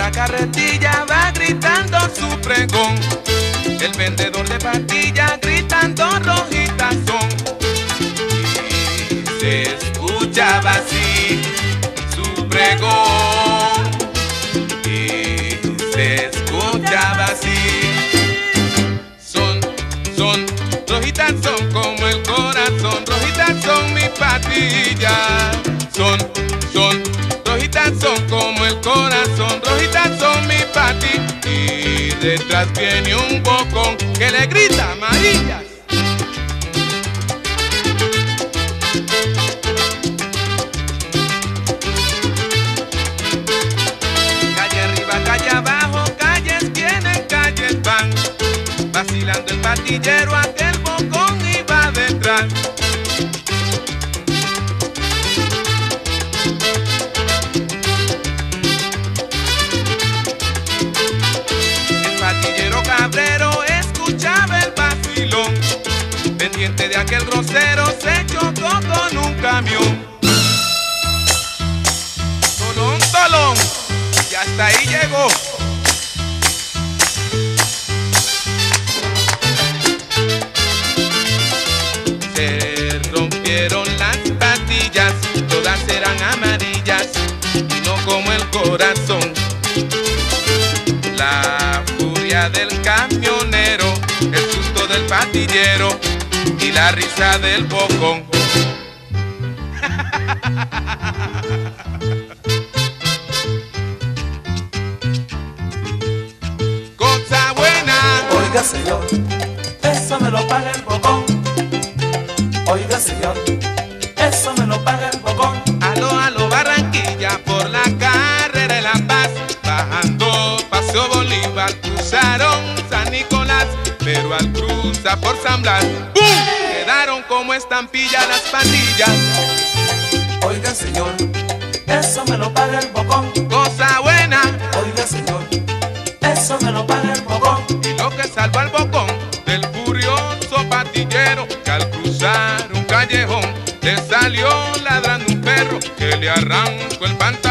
la carretilla va gritando su pregón. El vendedor de pastillas gritando rojitas son. Y se escuchaba así su pregón. Y se escuchaba así. Son, rojitas son como el corazón. Rojitas son mis pastillas. Son, rojitas son como el corazón. Rojitas son mis pastillas. Y detrás viene un bocón que le grita amarillas. Calle arriba, calle abajo, calles vienen, calles van. Vacilando el patillero, aquel bocón iba detrás. Cabrero escuchaba el vacilón, pendiente de aquel grosero se chocó con un camión. Tolón, tolón, y hasta ahí llegó. Se rompieron las pastillas, todas eran amarillas y no como el corazón. La furia del camionero, el susto del patillero y la risa del bocón. Cosa buena. Oiga señor, eso me lo paga el bocón. Oiga señor, eso me lo paga el bocón. Aló, aló, Barranquilla, por la carrera de La Paz, bajando Paseo Bolívar, cruzaron San Nicolás, pero al cruzar por San Blas, ¡pum!, quedaron como estampillas las pandillas. Oiga señor, eso me lo paga el bocón. Cosa buena. Oiga señor, eso me lo paga el bocón. Y lo que salvó al bocón del furioso patillero, que al cruzar un callejón le salió ladrando un perro que le arrancó el pantalón.